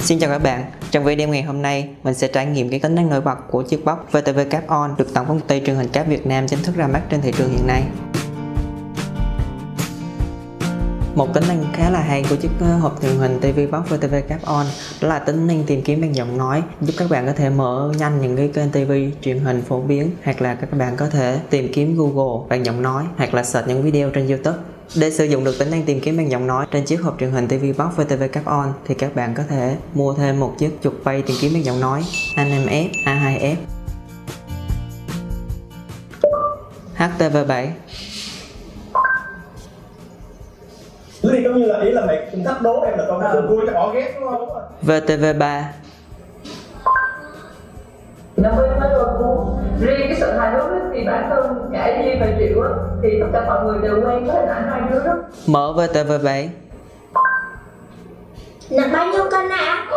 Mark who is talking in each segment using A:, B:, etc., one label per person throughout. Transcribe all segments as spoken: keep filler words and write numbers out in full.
A: Xin chào các bạn, trong video ngày hôm nay mình sẽ trải nghiệm cái tính năng nổi bật của chiếc box vê tê vê Cáp On được tổng công ty truyền hình cáp Việt Nam chính thức ra mắt trên thị trường hiện nay. Một tính năng khá là hay của chiếc hộp truyền hình ti vi Box vê tê vê Cáp On đó là tính năng tìm kiếm bằng giọng nói, giúp các bạn có thể mở nhanh những cái kênh ti vi truyền hình phổ biến, hoặc là các bạn có thể tìm kiếm Google bằng giọng nói, hoặc là search những video trên YouTube. Để sử dụng được tính năng tìm kiếm bằng giọng nói trên chiếc hộp truyền hình ti vi Box vê tê vê Cáp On thì các bạn có thể mua thêm một chiếc chuột bay tìm kiếm bằng giọng nói a năm ép, a hai ép, hát tê vê bảy.
B: Thì giống như là ý là mày thách đố em là con à. Vui cho họ ghét đúng không?
A: vê tê vê ba.
C: Năm mươi mấy đôi cuốn. Riêng cái sự hài hước thì bản thân cả Duy và Triệu thì tất cả mọi người đều quen với hình ảnh hai đứa đó.
A: Mở vê tê vê bảy.
D: Nặng bao nhiêu cân ạ?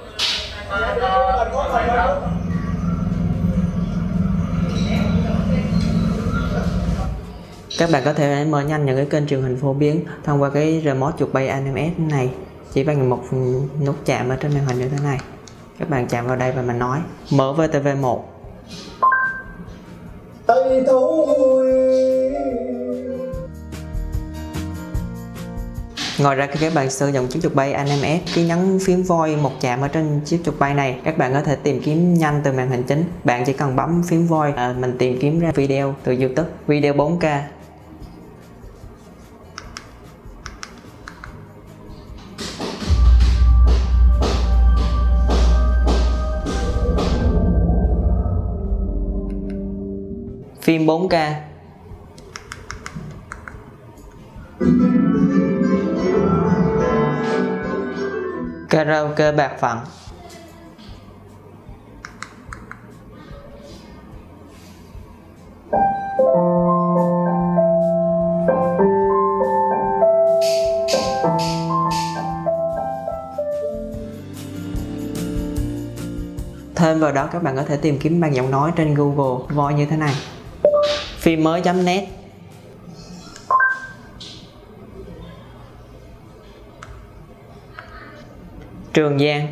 A: Các bạn có thể mở nhanh những cái kênh truyền hình phổ biến thông qua cái remote chuột bay a năm ép này, chỉ bằng một nút chạm ở trên màn hình như thế này. Các bạn chạm vào đây và mình nói. Mở vê tê vê một. Ngoài ra khi các bạn sử dụng chiếc chuột bay a năm ép, khi nhấn phím voi một chạm ở trên chiếc chuột bay này, các bạn có thể tìm kiếm nhanh từ màn hình chính. Bạn chỉ cần bấm phím voi, à, mình tìm kiếm ra video từ YouTube, video bốn K. Phim bốn K. Karaoke bạc phận. Thêm vào đó các bạn có thể tìm kiếm bằng giọng nói trên Google Voice như thế này. Phim mới chấm net. Trường Giang.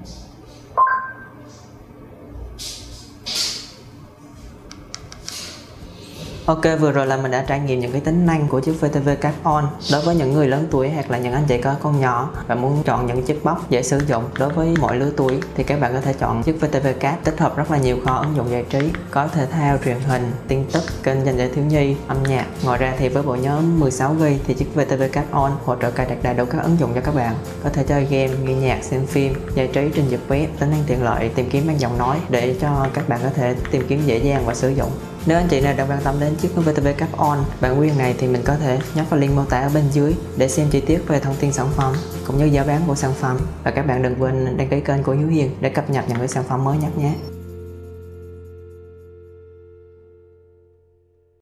A: Ok, vừa rồi là mình đã trải nghiệm những cái tính năng của chiếc vê tê vê Cáp On. Đối với những người lớn tuổi hoặc là những anh chị có con nhỏ và muốn chọn những chiếc box dễ sử dụng đối với mọi lứa tuổi thì các bạn có thể chọn chiếc vê tê vê Cáp, tích hợp rất là nhiều kho ứng dụng giải trí, có thể thao, truyền hình, tin tức, kênh dành cho thiếu nhi, âm nhạc. Ngoài ra thì với bộ nhớ mười sáu gi ga bai thì chiếc vê tê vê Cáp On hỗ trợ cài đặt đầy đủ các ứng dụng cho các bạn, có thể chơi game, nghe nhạc, xem phim, giải trí trên dịp web. Tính năng tiện lợi tìm kiếm bằng giọng nói để cho các bạn có thể tìm kiếm dễ dàng và sử dụng. Nếu anh chị nào đang quan tâm đến chiếc vê tê vê Cáp On bản nguyên này thì mình có thể nhấn vào link mô tả ở bên dưới để xem chi tiết về thông tin sản phẩm cũng như giá bán của sản phẩm. Và các bạn đừng quên đăng ký kênh của Hiếu Hiền để cập nhật những cái sản phẩm mới nhất nhé.